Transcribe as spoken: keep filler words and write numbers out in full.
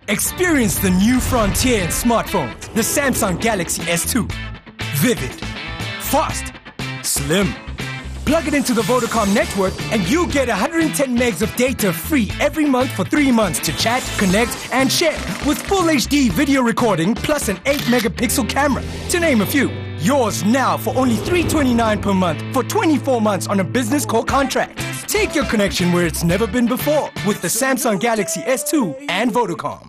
Experience the new frontier in smartphones, the Samsung Galaxy S two. Vivid, fast, slim. Plug it into the Vodacom network and you get one hundred ten megs of data free every month for three months to chat, connect, and share with full H D video recording plus an eight megapixel camera, to name a few. Yours now for only three hundred twenty-nine dollars per month for twenty-four months on a business call contract. Take your connection where it's never been before with the Samsung Galaxy S two and Vodacom.